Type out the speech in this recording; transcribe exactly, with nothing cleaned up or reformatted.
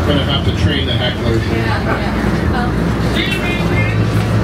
We're going to have to train the hecklers. Yeah.